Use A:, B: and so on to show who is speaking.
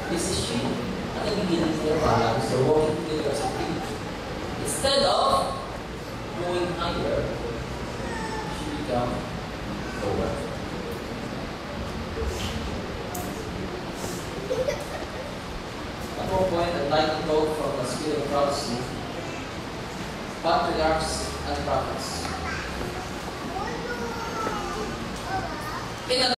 A: This is she. At the beginning of their lives, they're walking together as a team. Instead of going higher, she becomes lower. At one point, I'd like to quote from the Spirit of Prophecy, Patriarchs and Prophets. In